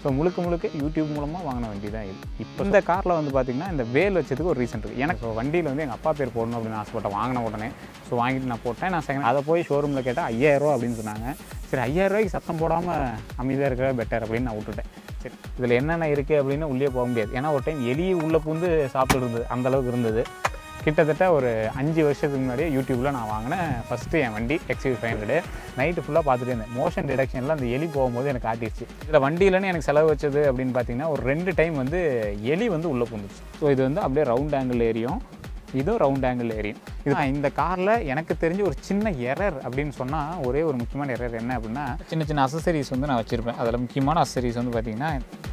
So முழுக்க YouTube மூலமாக வாங்கின வண்டி தான் இது. இப்போ இந்த காரில் வந்து பார்த்திங்கன்னா இந்த வேல் வச்சதுக்கு ஒரு ரீசன் இருக்குது. எனக்கு வண்டியில் வந்து எங்கள் அப்பா பேர் போடணும் அப்படின்னு ஆசைப்பட்டேன். வாங்கின உடனே ஸோ வாங்கிட்டு நான் போட்டேன். நான் செகண்ட் அதை போய் ஷோரூமில் கேட்டால் 5000 ரூபா அப்படின்னு சொன்னாங்க. சரி 5000 ரூபாய்க்கு சத்தம் போடாமல் அமைதியாக இருக்கிற பெட்டர் அப்படின்னு நான் விட்டுட்டேன். சரி இதில் என்னென்ன இருக்குது அப்படின்னு உள்ளே போக முடியாது. ஏன்னா ஒரு டைம் எலி உள்ளே பூந்து சாப்பிட்டு இருந்தது, அந்தளவுக்கு இருந்தது. கிட்டத்தட்ட ஒரு 5 வருஷத்துக்கு முன்னாடியே யூடியூப்பில் நான் வாங்கினேன் ஃபஸ்ட்டு என் வண்டி XUV500. நைட்டு ஃபுல்லாக பார்த்துட்டு இருந்தேன். மோஷன் டிடக்ஷனில் அந்த எலி போகும்போது எனக்கு காட்டிடுச்சு. இதில் வண்டியிலன்னு எனக்கு செலவு வச்சது அப்படின்னு பார்த்தீங்கன்னா ஒரு 2 டைம் வந்து எலி வந்து உள்ளே பூந்துச்சு. ஸோ இது வந்து அப்படியே ரவுண்ட் ஆங்கிள் ஏரியும், இதுவும் ரவுண்ட் ஆங்கிள் ஏரியும். இது இந்த காரில் எனக்கு தெரிஞ்ச ஒரு சின்ன எரர் அப்படின்னு சொன்னால், ஒரே ஒரு முக்கியமான எரர் என்ன அப்படின்னா, சின்ன அக்சசரிஸ் வந்து நான் வச்சுருப்பேன். அதில் முக்கியமான அக்சசரிஸ் வந்து பார்த்திங்கன்னா,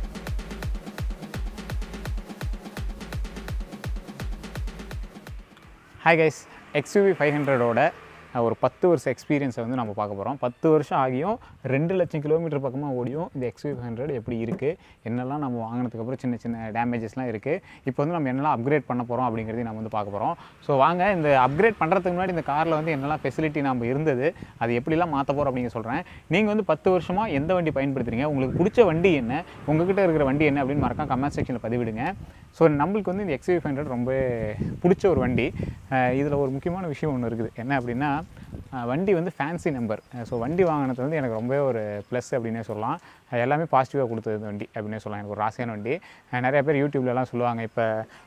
ஹாய் கைஸ், XUV500ஓட ஒரு 10 வருஷ எக்ஸ்பீரியன்ஸை வந்து நம்ம பார்க்க போகிறோம். 10 வருஷம் ஆகியும் 2 லட்சம் கிலோமீட்டர் பக்கமாக ஓடியும் இந்த XUV500 எப்படி இருக்குது, என்னெல்லாம் நம்ம வாங்கினதுக்கப்புறம் சின்ன டேமேஜஸ்லாம் இருக்குது, இப்போ வந்து நம்ம என்னெல்லாம் அப்கிரேட் பண்ண போகிறோம் அப்படிங்கிறதையும் நம்ம வந்து பார்க்க போகிறோம். ஸோ வாங்க இந்த அப்கிரேட் பண்ணுறதுக்கு முன்னாடி இந்த காரில் வந்து என்னெல்லாம் ஃபெசிலிட்டி நம்ம இருந்தது, அது எப்படிலாம் மாற்ற போகிறோம் அப்படிங்க சொல்கிறேன். நீங்கள் வந்து 10 வருஷமாக எந்த வண்டி பயன்படுத்துறீங்க, உங்களுக்கு பிடிச்ச வண்டி என்ன, உங்ககிட்ட இருக்கிற வண்டி என்ன அப்படின்னு மறக்காம கமெண்ட் செக்ஷனில் பதிவிடுங்க. ஸோ நம்மளுக்கு வந்து இந்த XUV500 ரொம்ப பிடிச்ச ஒரு வண்டி. இதில் ஒரு முக்கியமான விஷயம் ஒன்று இருக்குது. என்ன அப்படின்னா, வண்டி வந்து ஃபேன்சி நம்பர். ஸோ வண்டி வாங்கினது வந்து எனக்கு ரொம்பவே ஒரு ப்ளஸ் அப்படின்னே சொல்லலாம். எல்லாமே பாசிட்டிவாக கொடுத்தது வண்டி அப்படின்னே சொல்லலாம். எனக்கு ஒரு ராசியான வண்டி. நிறைய பேர் யூடியூப்லலாம் சொல்லுவாங்க, இப்போ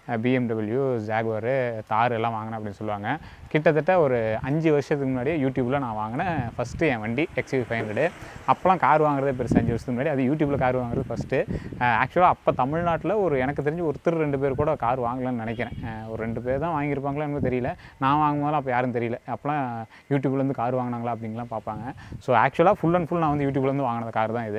BMW, ஜாகுவார், தார் எல்லாம் வாங்கினேன் அப்படின்னு சொல்லுவாங்க. கிட்டத்தட்ட ஒரு 5 வருஷத்துக்கு முன்னாடியே யூடியூப்பில் நான் வாங்கினேன் ஃபஸ்ட்டு என் வண்டி XUV500. அப்போலாம் கார் வாங்குறதே பெருசு. 5 வருஷத்துக்கு முன்னாடி அது யூடியூப்பில் கார் வாங்குறது ஃபஸ்ட்டு. ஆக்சுவலாக அப்போ தமிழ்நாட்டில் ஒரு எனக்கு தெரிஞ்சு ஒருத்தர் 2 பேர் கூட கார் வாங்கலான்னு நினைக்கிறேன். ஒரு 2 பேர் தான் வாங்கியிருப்பாங்களா எனக்கு தெரியல. நான் வாங்கும்போதெல்லாம் அப்போ யாரும் தெரியல. அப்போலாம் யூடியூப்லேருந்து கார் வாங்கினாங்களா அப்படின்லாம் பார்ப்பாங்க. ஸோ ஆக்சுவலாக ஃபுல் அண்ட் ஃபுல் நான் வந்து யூடியூப்லேருந்து வாங்கின கார் தான் இது.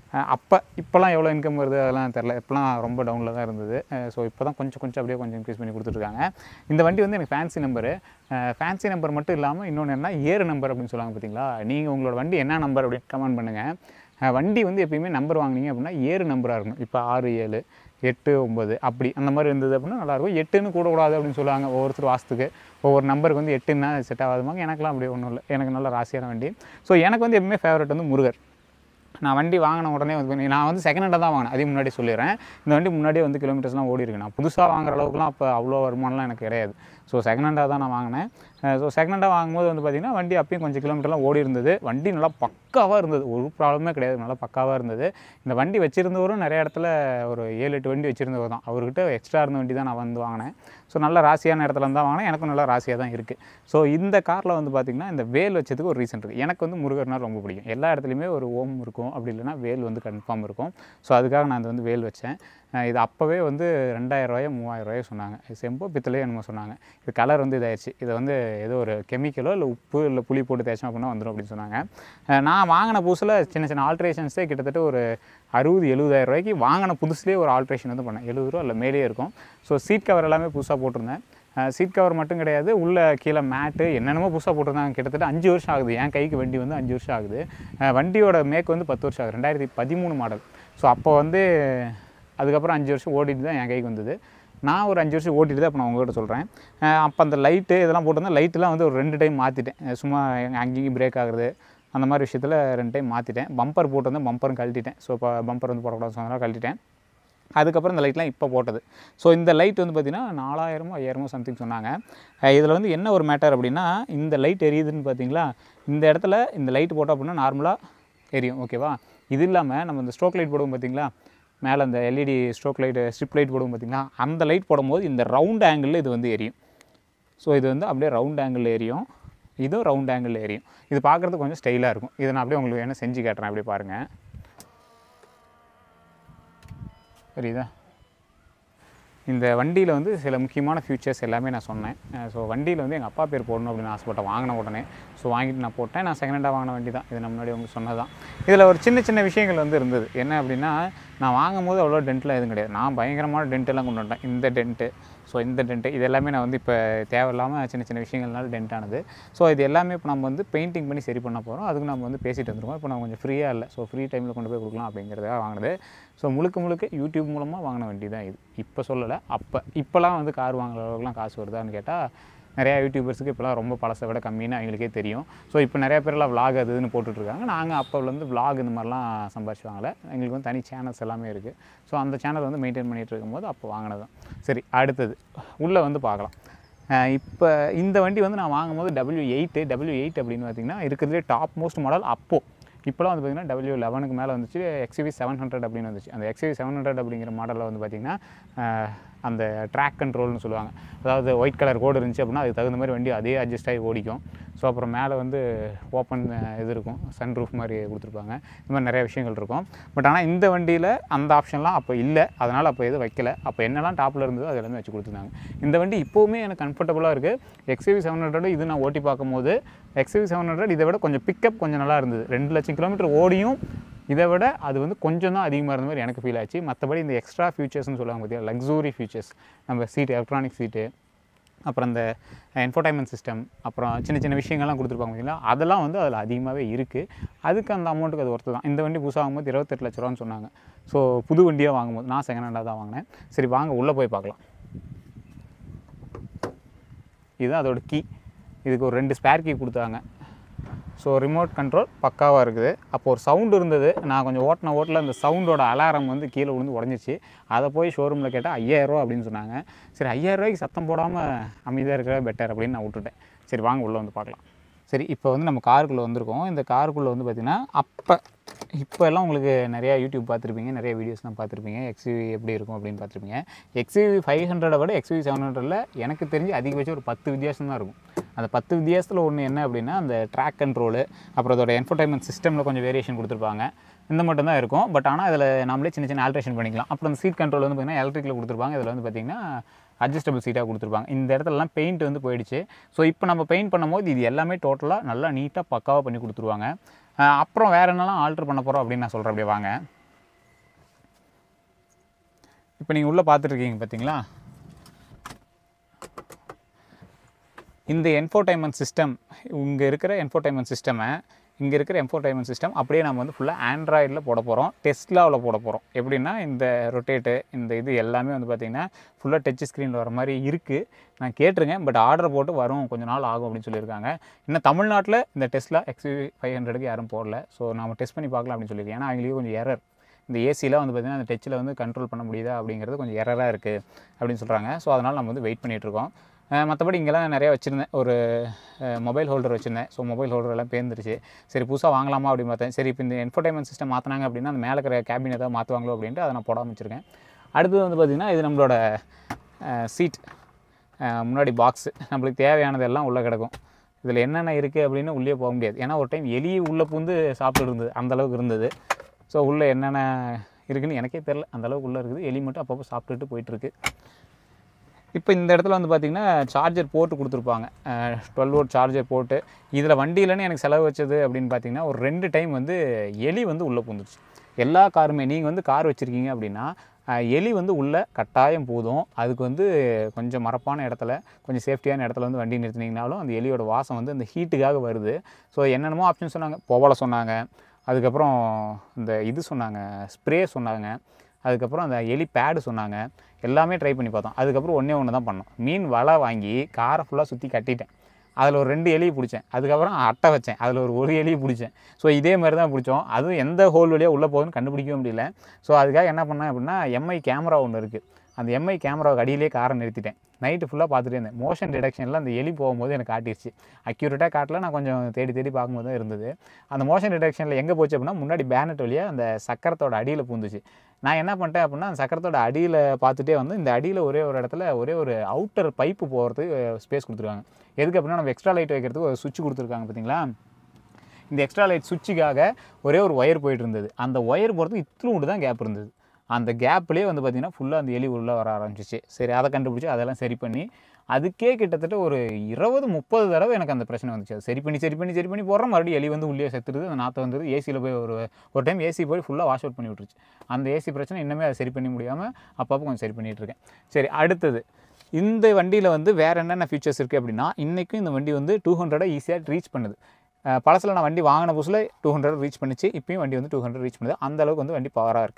இப்போலாம் எவ்வளோ இன்கம் வருது அதெல்லாம் தெரில. இப்போலாம் ரொம்ப டவுனில் தான் இருந்தது. ஸோ இப்போ தான் கொஞ்சம் அப்படியே இன்க்ரீஸ் பண்ணி கொடுத்துட்ருக்காங்க. இந்த வண்டி வந்து எனக்கு ஃபேன்சி நம்பரு. ஃபேன்சி நம்பர் மட்டும் இல்லாமல் இன்னொன்று என்ன, ஏறு நம்பர் அப்படின்னு சொல்லுவாங்க பார்த்தீங்களா. நீங்கள் உங்களோட வண்டி என்ன நம்பர் அப்படின்னு கமெண்ட் பண்ணுங்கள். வண்டி வந்து எப்பயுமே நம்பர் வாங்கினீங்க அப்படின்னா ஏறு நம்பராக இருக்கணும். இப்போ 6, 7, 8, 9 அப்படி அந்த மாதிரி இருந்தது அப்படின்னா நல்லாயிருக்கும். 8ன்னு கூடக்கூடாது அப்படின்னு சொல்லுவாங்க ஒவ்வொருத்தர் வாஸ்துக்கு. ஒவ்வொரு நம்பருக்கு வந்து 8ன்னா செட் ஆகாதுமாங்க. எனக்குலாம் அப்படி ஒன்றும் இல்லை. எனக்கு நல்ல ராசியான வண்டி. ஸோ எனக்கு வந்து எப்பவுமே ஃபேவரட் வந்து முருகர். நான் வண்டி வாங்கின உடனே வந்து நான் வந்து செகண்ட் ஹேண்டாக தான் வாங்கினேன். அதையும் முன்னாடி சொல்லிடுறேன். இந்த வண்டி முன்னாடியே வந்து கிலோமீட்டர்ஸ்லாம் ஓடி இருக்கு. நான் புதுசாக வாங்குற அளவுக்குலாம் அப்போ அவ்வளோ வருமானம்லாம் எனக்கு கிடையாது. ஸோ செகண்ட் ஹேண்டாக தான் நான் வாங்கினேன். ஸோ செகண்ட் ஹேண்டாக வாங்கும்போது வந்து பார்த்திங்கன்னா வண்டி அப்பயும் கொஞ்சம் கிலோமீட்டர்லாம் ஓடி இருந்தது. வண்டி நல்லா பக்காவாக இருந்தது. ஒரு ப்ராப்ளமே கிடையாது. நல்லா பக்காவாக இருந்தது. இந்த வண்டி வச்சுருந்தவரும் நிறைய இடத்துல ஒரு 7, 8 வண்டி வச்சுருந்தவர் தான். அவர்கிட்ட எக்ஸ்ட்ரா இருந்த வண்டி தான் நான் வந்து வாங்கினேன். ஸோ நல்ல ராசியான இடத்துல தான் வாங்கினேன். எனக்கும் நல்லா ராசியாக தான் இருக்குது. ஸோ இந்த காரில் வந்து பார்த்திங்கன்னா இந்த வேல் வச்சதுக்கு ஒரு ரீசன் இருக்குது. எனக்கு வந்து முருகர்னால் ரொம்ப பிடிக்கும். எல்லா இடத்துலையுமே ஒரு ஓம் இருக்கும், அப்படி இல்லைனா வேல் வந்து கன்ஃபார்ம் இருக்கும். ஸோ அதுக்காக நான் வந்து வேல் வச்சேன். இது அப்போவே வந்து 2000 ரூபாயோ 3000 ரூபாயோ சொன்னாங்க. செம்போ பித்தளையோ என்னமோ சொன்னாங்க. இது கலர் வந்து இதாகிடுச்சு. இதை வந்து ஏதோ ஒரு கெமிக்கலோ இல்லை உப்பு இல்லை புளி போட்டு தேய்ச்சோம் அப்படின்னா வந்துடும் அப்படின்னு சொன்னாங்க. நான் வாங்கின புதுசில் சின்ன ஆல்ட்ரேஷன்ஸே கிட்டத்தட்ட ஒரு 60, 70,000 ரூபாய்க்கு வாங்கின புதுசுலேயே ஒரு ஆல்ட்ரேஷன் வந்து பண்ணேன். 70 ரூபா இல்லை மேலேயே இருக்கும். ஸோ சீட் கவர் எல்லாமே புதுசாக போட்டிருந்தேன். சீட் கவர் மட்டும் கிடையாது, உள்ளே கீழே மேட்டு என்னென்னமோ புதுசாக போட்டிருந்தாங்க. கிட்டத்தட்ட 5 வருஷம் ஆகுது. என் கைக்கு வண்டி வந்து 5 வருஷம் ஆகுது. வண்டியோட மேக் வந்து 10 வருஷம் ஆகுது. 2013 மாடல். ஸோ அப்போ வந்து அதுக்கப்புறம் 5 வருஷம் ஓட்டிட்டு தான் என் கைக்கு வந்தது. நான் ஒரு 5 வருஷம் ஓட்டிட்டு தான் இப்போ நான் உங்கள்கிட்ட சொல்கிறேன். அப்போ அந்த லைட்டு இதெல்லாம் போட்டிருந்தேன். லைட்டெலாம் வந்து ஒரு 2 டைம் மாற்றிட்டேன். சும்மா அங்கேயும் பிரேக் ஆகுறது அந்த மாதிரி விஷயத்தில் 2 டைம் மாற்றிட்டேன். பம்பர் போட்டிருந்தேன், பம்பரும் கழட்டிட்டேன். ஸோ இப்போ பம்பர் வந்து போடக்கூடாது சொன்னதால கழட்டிட்டேன். அதுக்கப்புறம் இந்த லைட்லாம் இப்போ போட்டது. ஸோ இந்த லைட் வந்து பார்த்திங்கன்னா 4000 5000 சம்திங் சொன்னாங்க. இதில் வந்து என்ன ஒரு மேட்டர் அப்படின்னா, இந்த லைட் எரியுதுன்னு பார்த்தீங்களா, இந்த இடத்துல இந்த லைட் போட்டோம் அப்படின்னா நார்மலாக எரியும். ஓகேவா. இது இல்லாமல் நம்ம இந்த ஸ்ட்ரோக் லைட் போடுவோம் பார்த்தீங்களா, மேலே அந்த LED stroke light strip light போடுவோம் பார்த்திங்களா, அந்த லைட் போடும்போது இந்த ரவுண்ட் ஆங்கிளில் இது வந்து எரியும். ஸோ இது வந்து அப்படியே ரவுண்ட் ஆங்கிளில் எரியும், இதுவும் ரவுண்ட் ஆங்கிளில் எரியும். இது பார்க்குறதுக்கு கொஞ்சம் ஸ்டைலாக இருக்கும். இதை நான் அப்படியே உங்களுக்கு வேணால் செஞ்சு காட்டுறேன். அப்படியே பாருங்கள். சரிதா. இந்த வண்டியில் வந்து சில முக்கியமான ஃபியூச்சர்ஸ் எல்லாமே நான் சொன்னேன். ஸோ வண்டியில் வந்து எங்கள் அப்பா பேர் போடணும் அப்படின்னு ஆசைப்பட்டேன் வாங்கின உடனே. ஸோ வாங்கிட்டு நான் போட்டேன். நான் செகண்ட் ஹேண்டாக வாங்கின வண்டி தான் இது. நான் முன்னாடி உங்களுக்கு சொன்னது தான். இதில் ஒரு சின்ன விஷயங்கள் வந்து இருந்தது. என்ன அப்படின்னா, நான் வாங்கும் போது அவ்வளோ டென்ட்லாம் எதுவும் கிடையாது. நான் பயங்கரமான டென்ட்டெல்லாம் கொண்டு வந்துட்டேன். இந்த டென்ட்டு, ஸோ இந்த டென்ட்டு இது எல்லாமே நான் வந்து இப்போ தேவையில்லாமல் சின்ன விஷயங்கள்னால டென்ட் ஆனது. ஸோ இது எல்லாமே இப்போ நம்ம வந்து பெயிண்டிங் பண்ணி சரி பண்ண போகிறோம். அதுக்கு நம்ம வந்து பேசிட்டு வந்துருக்கோம். இப்போ நான் கொஞ்சம் ஃப்ரீயாக இல்லை. ஸோ ஃப்ரீ டைமில் கொண்டு போய் கொடுக்கலாம் அப்படிங்கிறதுக்காக வாங்கினது. ஸோ முழுக்க யூடியூப் மூலமாக வாங்கின வண்டி தான் இது. இப்போ சொல்லலை, இப்போலாம் வந்து கார் வாங்குற அளவுக்குலாம் காசு வருதான்னு கேட்டால் நிறையா யூடியூபர்ஸுக்கு இப்போலாம் ரொம்ப பழசை விட கம்மின்னு அவங்களுக்கே தெரியும். ஸோ இப்போ நிறையா பேர்லாம் விலாக் அது இதுன்னு போட்டுட்ருக்காங்க. நாங்கள் அப்போலேருந்து விலாக் இந்த மாதிரிலாம் சம்பாரிச்சு வாங்கலை. எங்களுக்கு வந்து தனி சேனல்ஸ் எல்லாமே இருக்குது. ஸோ அந்த சேனல் வந்து மெயின்டைன் பண்ணிகிட்டு இருக்கும்போது அப்போ வாங்கினது தான். சரி, அடுத்தது உள்ளே வந்து பார்க்கலாம். இப்போ இந்த வண்டி வந்து நான் வாங்கும்போது W8 அப்படின்னு பார்த்திங்கன்னா இருக்கிறதுலே டாப் மோஸ்ட் மாடல். அப்போது இப்போலாம் வந்து பார்த்திங்கன்னா W11க்கு மேலே வந்துச்சு. XUV 700 அப்படின்னு வந்துச்சு. அந்த XUV 700 அப்படிங்கிற மாடலில் வந்து பார்த்திங்கன்னா அந்த ட்ராக் கண்ட்ரோல்னு சொல்லுவாங்க. அதாவது ஒயிட் கலர் கோடு இருந்துச்சு அப்படின்னா அதுக்கு தகுந்த மாதிரி வண்டி அதே அட்ஜஸ்ட் ஆகி ஓடிக்கும். ஸோ அப்புறம் மேலே வந்து ஓப்பன் இது இருக்கும், சன் ரூஃப் மாதிரி கொடுத்துருப்பாங்க. இந்த மாதிரி நிறைய விஷயங்கள் இருக்கும். பட் ஆனால் இந்த வண்டியில் அந்த ஆப்ஷன்லாம் அப்போ இல்லை. அதனால் அப்போ எதுவும் வைக்கல. அப்போ என்னெல்லாம் டாப்பில் இருந்ததோ அது எல்லாமே வச்சு கொடுத்துருந்தாங்க. இந்த வண்டி இப்போவுமே எனக்கு கம்ஃபர்டபுளாக இருக்குது. XUV 700 இது நான் ஓட்டி பார்க்கும்போது XUV 700 இதை விட கொஞ்சம் பிக்கப் கொஞ்சம் நல்லா இருந்தது. 2 லட்சம் கிலோமீட்டர் ஓடியும் இதை விட அது வந்து கொஞ்சம் தான் அதிகமாக இருந்த மாதிரி எனக்கு ஃபீல் ஆச்சு. மற்றபடி இந்த எக்ஸ்ட்ரா ஃபியூச்சர்ஸ்னு சொல்லுவாங்க பார்த்தீங்கன்னா, லக்ஸூரி ஃபியூச்சர்ஸ், நம்ம சீட்டு, எலக்ட்ரானிக் சீட்டு, அப்புறம் இந்த என்ஃபோர்டைன்மெண்ட் சிஸ்டம், அப்புறம் சின்ன சின்ன விஷயங்கள்லாம் கொடுத்துருப்பாங்க பார்த்தீங்களா, அதெல்லாம் வந்து அதில் அதிகமாகவே இருக்குது. அதுக்கு அந்த அமௌண்ட்டுக்கு அது ஒர்த்து தான். இந்த வண்டி புதுசாக வாங்கும்போது 28 லட்ச ரூபான்னு சொன்னாங்க. ஸோ புது வண்டியாக வாங்கும்போது நான் செகண்ட் ஹேண்டாக தான் வாங்கினேன். சரி வாங்க உள்ளே போய் பார்க்கலாம். இதுதான் அதோட கீ. இதுக்கு ஒரு 2 ஸ்பேர் கீ கொடுத்தாங்க. ஸோ ரிமோட் கண்ட்ரோல் பக்காவாக இருக்குது. அப்போ ஒரு சவுண்டு இருந்தது. நான் கொஞ்சம் ஓட்டில் அந்த சவுண்டோட அலாரம் வந்து கீழே விழுந்து உடஞ்சிச்சு. அதை போய் ஷோரூமில் கேட்டால் 5000 ரூபா அப்படின்னு சொன்னாங்க. சரி 5000 ரூபாய்க்கு சத்தம் போடாமல் அமைதியாக இருக்கிற பெட்டர் அப்படின்னு நான் விட்டுட்டேன். சரி வாங்க உள்ளே வந்து பார்க்கலாம். சரி, இப்போ வந்து நம்ம காருக்குள்ளே வந்திருக்கோம். இந்த காருக்குள்ளே வந்து பார்த்திங்கன்னா இப்போ எல்லாம் உங்களுக்கு நிறையா யூடியூப் பார்த்துருப்பீங்க, நிறைய வீடியோஸ்லாம் பார்த்துருப்பீங்க. XUV எப்படி இருக்கும் அப்படின்னு பார்த்துருப்பீங்க. XUV 500 விட XUV 700ல் எனக்கு தெரிஞ்சு அதிகபட்சம் ஒரு 10 வித்தியாசம் தான் இருக்கும். அந்த 10 வித்தியாசத்தில் ஒன்று என்ன அப்படின்னா, அந்த ட்ராக் கண்ட்ரோலு, அப்புறம் அதோட என்ஃபோர்டைன்மெண்ட் சிஸ்டமில் கொஞ்சம் வேரியேஷன் கொடுத்துருப்பாங்க. இந்த மட்டும் தான் இருக்கும். பட் ஆனால் இதில் நம்மளே சின்ன சின்ன ஆல்ட்ரேஷன் பண்ணிக்கலாம். அப்புறம் அந்த சீட் கண்ட்ரோல் வந்து பார்த்திங்கன்னா எலக்ட்ரிக்கில் கொடுத்துருப்பாங்க. இதில் வந்து பார்த்திங்கன்னா அட்ஜஸ்டபிள் சீட்டாக கொடுத்துருப்பாங்க. இந்த இடத்துலலாம் பெயிண்ட் வந்து போயிடுச்சு. ஸோ இப்போ நம்ம பெயிண்ட் பண்ணும்போது இது எல்லாமே டோட்டலாக நல்லா நீட்டாக பக்காவாக பண்ணி கொடுத்துருவாங்க. அப்புறம் வேறு என்னெல்லாம் ஆல்ட்ரு பண்ண போகிறோம் அப்படின்னு நான் சொல்கிறேன். அப்படியே வாங்க. இப்போ நீங்கள் உள்ளே பார்த்துட்ருக்கீங்க பார்த்தீங்களா, இந்த என்ஃபோர்டைன்மெண்ட் சிஸ்டம், இங்கே இருக்கிற என்ஃபோர்டைன்மெண்ட் சிஸ்டம் அப்படியே நம்ம வந்து ஃபுல்லாக ஆண்ட்ராய்டில் போட போகிறோம். டெஸ்லாவில் போட போகிறோம். எப்படின்னா இந்த ரொட்டேட்டு, இந்த இது எல்லாமே வந்து பார்த்திங்கன்னா ஃபுல்லாக டச் ஸ்க்ரீனில் வர மாதிரி இருக்குது. நான் கேட்டிருக்கேன். பட் ஆர்டர் போட்டு வரும், கொஞ்சம் நாள் ஆகும் அப்படின்னு சொல்லியிருக்காங்க. இன்னும் தமிழ்நாட்டில் இந்த டெஸ்லா XUV 500க்கு யாரும் போடல. ஸோ நம்ம டெஸ்ட் பண்ணி பார்க்கலாம் அப்படின்னு சொல்லியிருக்கேன். ஏன்னா அவங்களுக்கு கொஞ்சம் எரர், இந்த ஏசியில் வந்து பார்த்திங்கன்னா அந்த டச்சில் வந்து கண்ட்ரோல் பண்ண முடியுதா அப்படிங்கிறது கொஞ்சம் எரராக இருக்குது அப்படின்னு சொல்கிறாங்க. ஸோ அதனால் நம்ம வந்து வெயிட் பண்ணிகிட்ருக்கோம். மற்றபடி இங்கெல்லாம் நிறையா வச்சுருந்தேன். ஒரு மொபைல் ஹோல்டர் வச்சுருந்தேன். ஸோ மொபைல் ஹோல்டர் எல்லாம் பேர்ந்துருச்சு. சரி புதுசாக வாங்கலாமா அப்படின்னு பார்த்தேன். சரி இப்போ இந்த என்ஃபோர்டைன்மெண்ட் சிஸ்டம் மாற்றினாங்க அப்படின்னா அந்த மேலே இருக்கிற கேபின் ஏதாவது மாற்றுவாங்களோ அப்படின்ட்டு அதை நான் போடாமல் வச்சுருக்கேன். அடுத்தது வந்து பார்த்திங்கன்னா இது நம்மளோட சீட், முன்னாடி பாக்ஸு, நம்மளுக்கு தேவையானதெல்லாம் உள்ளே கிடக்கும். இதில் என்னென்ன இருக்குது அப்படின்னு உள்ளே போக முடியாது. ஏன்னா ஒரு டைம் எலி உள்ளே பூந்து சாப்பிட்டு இருந்தது, அந்தளவுக்கு இருந்தது. ஸோ உள்ளே என்னென்ன இருக்குதுன்னு எனக்கே தெரில, அந்தளவுக்கு உள்ளே இருக்குது. எலி மட்டும் அப்பப்போ சாப்பிட்டுட்டு போயிட்டுருக்கு. இப்போ இந்த இடத்துல வந்து பார்த்திங்கன்னா சார்ஜர் போட்டு கொடுத்துருப்பாங்க. 12 வோல்ட் சார்ஜர் போட்டு. இதில் வண்டியிலன்னு எனக்கு செலவு வச்சது அப்படின்னு பார்த்திங்கன்னா ஒரு 2 டைம் வந்து எலி வந்து உள்ளே பூந்துருச்சு. எல்லா காருமே, நீங்கள் வந்து கார் வச்சுருக்கீங்க அப்படின்னா எலி வந்து உள்ளே கட்டாயம் போதும். அதுக்கு வந்து கொஞ்சம் மரப்பான இடத்துல, கொஞ்சம் சேஃப்டியான இடத்துல வந்து வண்டி நிறுத்தினீங்கனாலும் அந்த எலியோட வாசம் வந்து அந்த ஹீட்டுக்காக வருது. ஸோ என்னென்னமோ ஆப்ஷன் சொன்னாங்க. போவலை சொன்னாங்க, அதுக்கப்புறம் இந்த இது சொன்னாங்க, ஸ்ப்ரே சொன்னாங்க, அதுக்கப்புறம் அந்த எலி பேடு சொன்னாங்க. எல்லாமே ட்ரை பண்ணி பார்த்தோம். அதுக்கப்புறம் ஒன்று தான் பண்ணோம். மீன் வலை வாங்கி காரை ஃபுல்லாக சுற்றி கட்டிட்டேன். அதில் ஒரு 2 எலியை பிடிச்சேன். அதுக்கப்புறம் அட்டை வச்சேன். அதில் ஒரு எலியை பிடிச்சேன். ஸோ இதே மாதிரி தான் பிடிச்சோம். அதுவும் எந்த ஹோல் வழியாக உள்ளே போகுதுன்னு கண்டுபிடிக்கவே முடியல. ஸோ அதுக்காக என்ன பண்ணேன் அப்படின்னா, MI கேமரா ஒன்று இருக்குது. அந்த MI கேமராவுக்கு அடியிலே காரை நிறுத்திட்டேன். நைட்டு ஃபுல்லாக பார்த்துட்டே இருந்தேன். மோஷன் டிடெக்ஷனில் அந்த எலி போகும்போது எனக்கு காட்டிடுச்சு. அக்யூரேட்டாக காட்டல, நான் கொஞ்சம் தேடி பார்க்கும்போது தான் இருந்தது. அந்த மோஷன் டிடெக்ஷனில் எங்கே போச்சு அப்படின்னா, முன்னாடி பேனட் வழியாக அந்த சக்கரத்தோட அடியில் பூந்துச்சு. நான் என்ன பண்ணிட்டேன் அப்படின்னா, அந்த சக்கரத்தோட அடியில் பார்த்துட்டே வந்து இந்த அடியில் ஒரே ஒரு இடத்துல ஒரே ஒரு அவுட்டர் பைப்பு போகிறதுக்கு ஸ்பேஸ் கொடுத்துருக்காங்க. எதுக்கு அப்படின்னா, நம்ம எக்ஸ்ட்ரா லைட் வைக்கிறதுக்கு ஒரு சுவிட்ச் கொடுத்துருக்காங்க பார்த்தீங்களா. இந்த எக்ஸ்ட்ரா லைட் சுவிட்சுக்காக ஒரே ஒரு ஒயர் போயிட்டு இருந்தது. அந்த ஒயர் போகிறதுக்கு இத்திலூண்டு தான் கேப் இருந்தது. அந்த கேப்லேயே வந்து பார்த்திங்கன்னா ஃபுல்லாக அந்த எலி உள்ளே வர ஆரம்பிச்சிச்சு. சரி அதை கண்டுபிடிச்சி அதெல்லாம் சரி பண்ணி, அதுக்கே கிட்டத்தட்ட ஒரு 20-30 தடவை எனக்கு அந்த பிரச்சனை வந்துச்சு. அது சரி பண்ணி போடுறோம், மறுபடியும் எலி வந்து உள்ளே செத்துடுது. அந்த நாற்று வந்தது. ஏசியில் போய் ஒரு டைம் ஏசி போய் ஃபுல்லாக வாஷ் அவுட் பண்ணி விட்டுருச்சு. அந்த ஏசி பிரச்சனை இன்னுமே அதை சரி பண்ணி முடியாமல் அப்பப்போ கொஞ்சம் சரி பண்ணிகிட்ருக்கேன். சரி, அடுத்தது இந்த வண்டியில் வந்து வேறு என்னென்ன ஃபீச்சர்ஸ் இருக்குது அப்படின்னா, இன்றைக்கும் இந்த வண்டி வந்து 200 ஈஸியாக ரீச் பண்ணுது. பழசில் நான் வண்டி வாங்கின புதுசில் 200 ரீச் பண்ணிச்சு. இப்போயும் வண்டி வந்து 200 ரீச் பண்ணுது. அந்தளவுக்கு வந்து வண்டி பவராக இருக்குது.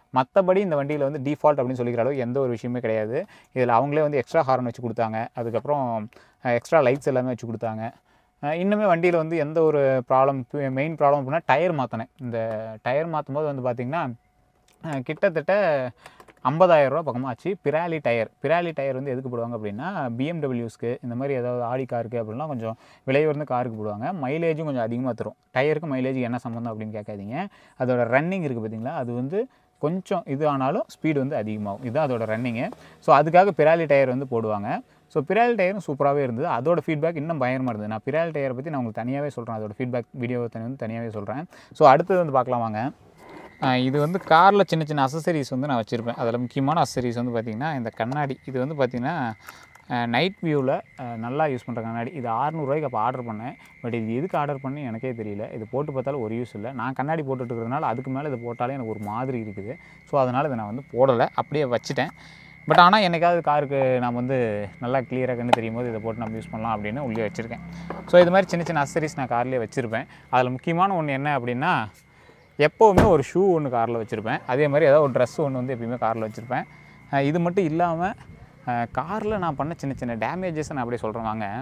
மற்றபடி இந்த வண்டியில் வந்து டிஃபால்ட் அப்படின்னு சொல்லிக்கிற அளவு எந்த ஒரு விஷயமே கிடையாது. இதில் அவங்களே வந்து எக்ஸ்ட்ரா ஹார்ன் வச்சு கொடுத்தாங்க, அதுக்கப்புறம் எக்ஸ்ட்ரா லைட்ஸ் எல்லாமே வச்சு கொடுத்தாங்க. இன்னுமே வண்டியில் வந்து எந்த ஒரு மெயின் ப்ராப்ளம் அப்படின்னா டயர் மாற்றினேன். இந்த டயர் மாற்றும் போது வந்து பார்த்திங்கன்னா கிட்டத்தட்ட 50,000 ரூபா பக்கமாக ஆச்சு. பிராலி டயர் வந்து எதுக்கு போடுவாங்க அப்படின்னா பிஎம்டபிள்யூஸ்க்கு இந்த மாதிரி ஏதாவது ஆடி காருக்கு அப்படின்னா கொஞ்சம் விலை உயர்ந்த காருக்கு போடுவாங்க. மைலேஜும் கொஞ்சம் அதிகமாக தரும். டயருக்கு மைலேஜுக்கு என்ன சம்மந்தம் அப்படின்னு கேட்காதீங்க. அதோட ரன்னிங் இருக்குது பார்த்தீங்களா, அது வந்து கொஞ்சம் இது ஆனாலும் ஸ்பீடு வந்து அதிகமாகும். இதுதான் அதோட ரன்னிங்கு. ஸோ அதுக்காக பிராலி டயர் வந்து போடுவாங்க. ஸோ பிராலி டயரும் சூப்பராகவே இருந்தது. அதோட ஃபீட்பேக் இன்னும் பயங்கரமாக இருந்தது. நான் பிராலி டயரை பற்றி நான் உங்களுக்கு தனியாகவே சொல்கிறேன். அதோட ஃபீட்பேக் வீடியோ வந்து தனியாகவே சொல்கிறேன். ஸோ அடுத்தது வந்து பார்க்கலாம் வாங்க. இது வந்து காரில் சின்ன சின்ன அசசரிஸ் வந்து நான் வச்சுருப்பேன். அதில் முக்கியமான அசசரிஸ் வந்து பார்த்திங்கன்னா இந்த கண்ணாடி. இது வந்து பார்த்திங்கன்னா நைட் வியூவில் நல்லா யூஸ் பண்ணுற கண்ணாடி. இது 600 ரூபாய்க்கு அப்போ ஆர்டர் பண்ணேன். பட் இது எதுக்கு ஆர்டர் பண்ணி எனக்கே தெரியல. இது போட்டு பார்த்தாலும் ஒரு யூஸ் இல்லை. நான் கண்ணாடி போட்டுட்டு இருக்கிறதுனால அதுக்கு மேலே இதை போட்டாலே எனக்கு ஒரு மாதிரி இருக்குது. ஸோ அதனால் இதை நான் வந்து போடலை, அப்படியே வச்சுட்டேன். பட் ஆனால் என்னைக்காவது காருக்கு நான் வந்து நல்லா கிளியராக கண்ணு தெரியும் போது இதை போட்டு நம்ம யூஸ் பண்ணலாம் அப்படின்னு உள்ளே வச்சுருக்கேன். ஸோ இது மாதிரி சின்ன சின்ன அசசரிஸ் நான் கார்லேயே வச்சுருப்பேன். அதில் முக்கியமான ஒன்று என்ன அப்படின்னா எப்போவுமே ஒரு ஷூ ஒன்று காரில் வச்சுருப்பேன். அதே மாதிரி ஏதாவது ஒரு ட்ரெஸ் ஒன்று வந்து எப்பயுமே காரில் வச்சுருப்பேன். இது மட்டும் இல்லாமல் காரில் நான் பண்ண சின்ன சின்ன டேமேஜஸ் நான் அப்படியே சொல்கிறேன் வாங்க.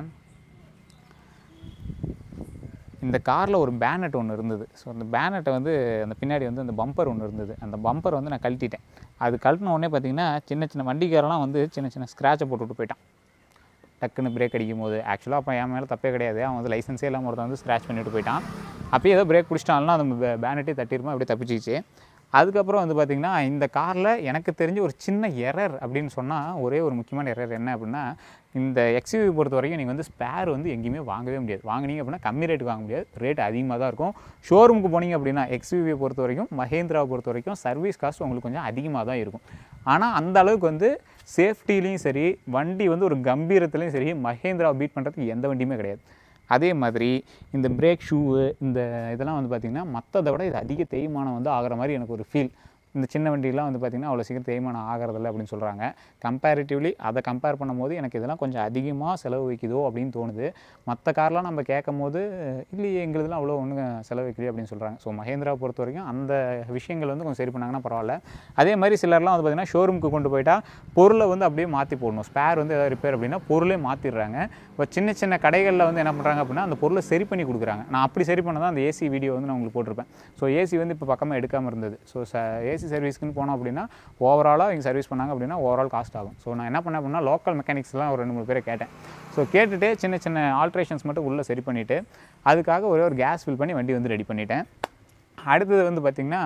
இந்த காரில் ஒரு பேனட் ஒன்று இருந்தது. ஸோ அந்த பேனட்டை வந்து அந்த பின்னாடி வந்து அந்த பம்பர் ஒன்று இருந்தது. அந்த பம்பர் வந்து நான் கழட்டிட்டேன். அது கழட்டின உடனே பார்த்திங்கன்னா சின்ன சின்ன வண்டிக்காரெல்லாம் வந்து சின்ன சின்ன ஸ்க்ராட்சை போட்டுவிட்டு போயிட்டான் டக்குன்னு பிரேக் அடிக்கும் போது. ஆக்சுவலாக அப்போ என் மேலே தப்பே கிடையாது. அவன் வந்து லைசன்ஸே இல்லாமல் ஒருத்தன் வந்து ஸ்க்ராட்ச் பண்ணிவிட்டு போயிட்டான். அப்போயே ஏதோ பிரேக் பிடிச்சிட்டாலும் அந்த பேனட்டே தட்டிருமா அப்படியே தப்பிச்சிச்சு. அதுக்கப்புறம் வந்து பார்த்திங்கன்னா இந்த காரில் எனக்கு தெரிஞ்ச ஒரு சின்ன எரர் அப்படின்னு சொன்னால் ஒரே ஒரு முக்கியமான எரர் என்ன அப்படின்னா இந்த எக்ஸ்யூவி பொறுத்த வரைக்கும் நீங்கள் வந்து ஸ்பேர் வந்து எங்கேயுமே வாங்கவே முடியாது. வாங்கினீங்க அப்படின்னா கம்மி ரேட்டுக்கு வாங்க முடியாது, ரேட் அதிகமாக தான் இருக்கும். ஷோரூமுக்கு போனீங்க அப்படின்னா எக்ஸ்யூவியை பொறுத்த வரைக்கும் மஹேந்திராவை பொறுத்த வரைக்கும் சர்வீஸ் காஸ்ட் உங்களுக்கு கொஞ்சம் அதிகமாக தான் இருக்கும். ஆனால் அந்த அளவுக்கு வந்து சேஃப்டிலையும் சரி வண்டி வந்து ஒரு கம்பீரத்துலேயும் சரி மஹேந்திராவை பீட் பண்ணுறதுக்கு எந்த வண்டியுமே கிடையாது. அதே மாதிரி இந்த பிரேக் ஷூவு இந்த இதெல்லாம் வந்து பார்த்திங்கன்னா மற்றதை விட இது அதிக தேய்மானம் வந்து ஆகிற மாதிரி எனக்கு ஒரு ஃபீல். இந்த சின்ன வண்டியெலாம் வந்து பார்த்திங்கன்னா அவ்வளோ சீக்கிரம் தேய்மானம் ஆகிறதில்ல அப்படின்னு சொல்கிறாங்க. கம்பேரிட்டிவ்லி அதை கம்பேர் பண்ணும்போது எனக்கு இதெல்லாம் கொஞ்சம் அதிகமாக செலவு வைக்குதோ அப்படின்னு தோணுது. மற்ற கார்லாம் நம்ம கேட்கும் போது இல்லையே எங்களுதுலாம் அவ்வளோ ஒன்றும் செலவு வைக்கலையே அப்படின்னு சொல்கிறாங்க. ஸோ மஹேந்திராவை பொறுத்த வரைக்கும் அந்த விஷயங்கள் வந்து கொஞ்சம் சரி பண்ணாங்கன்னா பரவாயில்ல. அதே மாதிரி சிலர்லாம் வந்து பார்த்திங்கன்னா ஷோரூமுக்கு கொண்டு போயிட்டால் பொருளை வந்து அப்படியே மாற்றி போடணும். ஸ்பேர் வந்து எதாவது ரிப்பேர் அப்படின்னா பொருளே மாற்றிடுறாங்க. இப்போ சின்ன சின்ன கடைகளில் வந்து என்ன பண்ணுறாங்க அப்படின்னா அந்த பொருளை சரி பண்ணி கொடுக்குறாங்க. நான் அப்படி சரி பண்ண தான் அந்த ஏசி வீடியோ வந்து நான் உங்களுக்கு போட்டிருப்பேன். ஸோ ஏசி வந்து இப்போ பக்கமாக எடுக்காமல் இருந்தது. ஸோ ஏசி சர்வீஸ்க்குன்னு போனோம் அப்படின்னா ஓவராலாக இங்கே சர்வீஸ் பண்ணாங்க அப்படின்னா ஓவரால் காஸ்ட் ஆகும். ஸோ நான் என்ன பண்ணேன் அப்படின்னா லோக்கல் மெக்கானிக்ஸ்லாம் ஒரு 2-3 பேரை கேட்டேன். ஸோ கேட்டுட்டு சின்ன சின்ன ஆல்ட்ரேஷன்ஸ் மட்டும் உள்ளே சரி பண்ணிவிட்டு அதுக்காக ஒரே ஒரு கேஸ் ஃபில் பண்ணி வண்டி வந்து ரெடி பண்ணிட்டேன். அடுத்தது வந்து பார்த்திங்கன்னா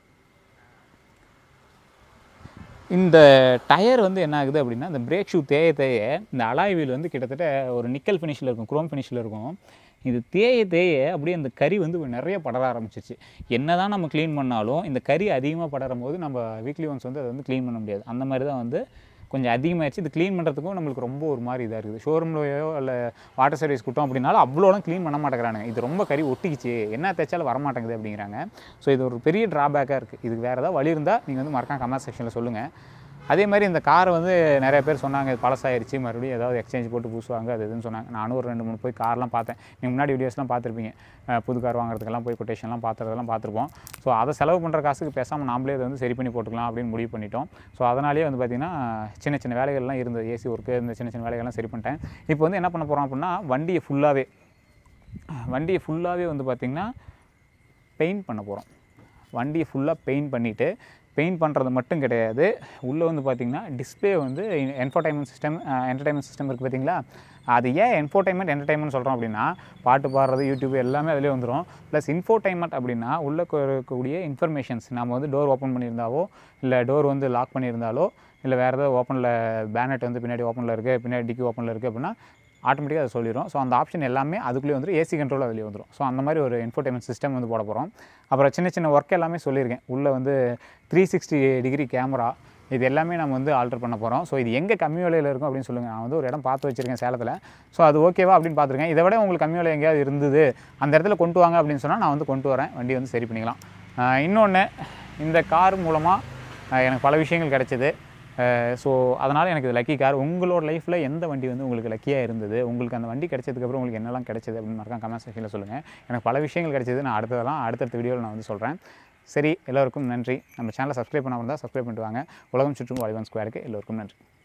இந்த டயர் வந்து என்ன ஆகுது அப்படின்னா இந்த பிரேக் ஷூ தேய இந்த அலாய் வீல் வந்து கிட்டத்தட்ட ஒரு நிக்கல் ஃபினிஷில் இருக்கும், குரோம் ஃபினிஷில் இருக்கும். இது தேய அப்படியே அந்த கறி வந்து நிறைய படர ஆரம்பிச்சிச்சு. என்ன தான் நம்ம க்ளீன் பண்ணாலும் இந்த கறி அதிகமாக படரும் போது நம்ம வீக்லி ஒன்ஸ் வந்து அதை வந்து க்ளீன் பண்ண முடியாது. அந்த மாதிரி தான் வந்து கொஞ்சம் அதிகமாகிடுச்சு. இது க்ளீன் பண்ணுறதுக்கும் நம்மளுக்கு ரொம்ப ஒரு மாதிரி இதாக இருக்குது. ஷோரூம்லையோ இல்லை வாட்டர் சர்வீஸ் கூட்டம் அப்படின்னாலும் அவ்வளோலாம் க்ளீன் பண்ண மாட்டேங்கிறானுங்க. இது ரொம்ப கறி ஒட்டிக்கிச்சு, என்ன தேய்ச்சாலும் வரமாட்டேங்குது அப்படிங்கிறாங்க. ஸோ இது ஒரு பெரிய ட்ராபேக்காக இருக்குது. இதுக்கு வேறு ஏதாவது வழி இருந்தால் நீங்கள் வந்து மறக்காம கமெண்ட் செக்ஷனில் சொல்லுங்கள். அதே மாதிரி இந்த காரை வந்து நிறைய பேர் சொன்னாங்க இது பழசாயிருச்சு, மறுபடியும் ஏதாவது எக்ஸ்சேஞ்ச் போட்டு பூசுவாங்க அது இதுன்னு சொன்னாங்க. நானும் ஒரு 2-3 போய் கார்லாம் பார்த்தேன். நீங்கள் முன்னாடி வீடியோஸ்லாம் பார்த்துருப்பீங்க. புது கார் வாங்குறதுக்கெல்லாம் போய் கொட்டேஷன்லாம் பார்த்துருப்போம். ஸோ அதை செலவு பண்ணுற காசுக்கு பேசாமல் நாமளே அதை வந்து சரி பண்ணி போட்டுக்கலாம் அப்படின்னு முடிவு பண்ணிட்டோம். ஸோ அதனாலேயே வந்து பார்த்திங்கன்னா சின்ன சின்ன வேலைகள்லாம் இருந்தது. ஏசி ஒர்க்கு இந்த சின்ன சின்ன வேலைகள்லாம் சரி பண்ணிட்டேன். இப்போ வந்து என்ன பண்ண போகிறோம் அப்படின்னா வண்டியை ஃபுல்லாகவே வந்து பார்த்திங்கன்னா பெயிண்ட் பண்ண போகிறோம். வண்டியை ஃபுல்லாக பெயிண்ட் பண்ணுறது மட்டும் கிடையாது. உள்ளே வந்து பார்த்திங்கன்னா டிஸ்பிளே வந்து என்டர்டைன்மெண்ட் சிஸ்டம் இருக்குது பார்த்திங்களா. அது ஏன் என்டர்டைன்மெண்ட் சொல்கிறோம் அப்படின்னா பாட்டு பாடுறது யூடியூப் எல்லாமே அதிலே வந்துடும். ப்ளஸ் இன்ஃபோடைன்மெண்ட் அப்படின்னா உள்ளே இருக்கக்கூடிய இன்ஃபர்மேஷன்ஸ் நம்ம வந்து டோர் ஓப்பன் பண்ணியிருந்தாவோ இல்லை டோர் வந்து லாக் பண்ணியிருந்தாலோ இல்லை வேறு ஏதாவது ஓப்பனில் பேனட் வந்து பின்னாடி ஓப்பனில் இருக்குது, பின்னாடி டிக்கி ஓப்பனில் இருக்குது அப்படின்னா ஆட்டோமேட்டிக்காக அதை சொல்லிடும். ஸோ அந்த ஆப்ஷன் எல்லாமே அதுக்குள்ளே வந்துடும். ஏசி கண்ட்ரோல் அதிலே வந்துடும். ஸோ அந்த மாதிரி ஒரு இன்ஃபோடைன்மெண்ட் சிஸ்டம் வந்து போட போகிறோம். அப்புறம் சின்ன சின்ன ஒர்க் எல்லாமே சொல்லியிருக்கேன். உள்ளே வந்து 360 டிகிரி கேமரா இது எல்லாமே நம்ம வந்து ஆல்டர் பண்ண போகிறோம். ஸோ இது எங்கே கம்மி விலையில் இருக்கும் அப்படின்னு சொல்லுங்கள். நான் வந்து ஒரு இடம் பார்த்து வச்சுருக்கேன் சேலத்தில். ஸோ அது ஓகேவா அப்படின்னு பார்த்துருக்கேன். இதை விட உங்களுக்கு கம்மி விலை எங்கேயாவது இருந்தது அந்த இடத்துல கொண்டு வாங்க அப்படின்னு சொன்னால் நான் வந்து கொண்டு வரேன், வண்டி வந்து சரி பண்ணிக்கலாம். இன்னொன்று இந்த கார் மூலமாக எனக்கு பல விஷயங்கள் கிடைச்சிது. ஸோ அதனால் எனக்கு இது லக்கி கார். உங்களோட லைஃப்பில் எந்த வண்டி வந்து உங்களுக்கு லக்கியாக இருந்தது, உங்களுக்கு அந்த வண்டி கிடைச்சதுக்கப்புறம் உங்களுக்கு என்னெல்லாம் கிடைச்சது அப்படின்னு மறக்காம கமெண்ட் செக்ஷனில் சொல்லுங்கள். எனக்கு பல விஷயங்கள் கிடைச்சது. நான் அடுத்த வீடியோவில் நான் வந்து சொல்கிறேன். சரி, எல்லோருக்கும் நன்றி. நம்ம சேனலை சப்ஸ்கிரைப் பண்ணாமல் இருந்தால் சப்ஸ்கிரைப் பண்ணிட்டு வாங்க. உலகம் சுற்றும் வாலிபான் ஸ்குவாடுக்கு எல்லோருக்கும் நன்றி.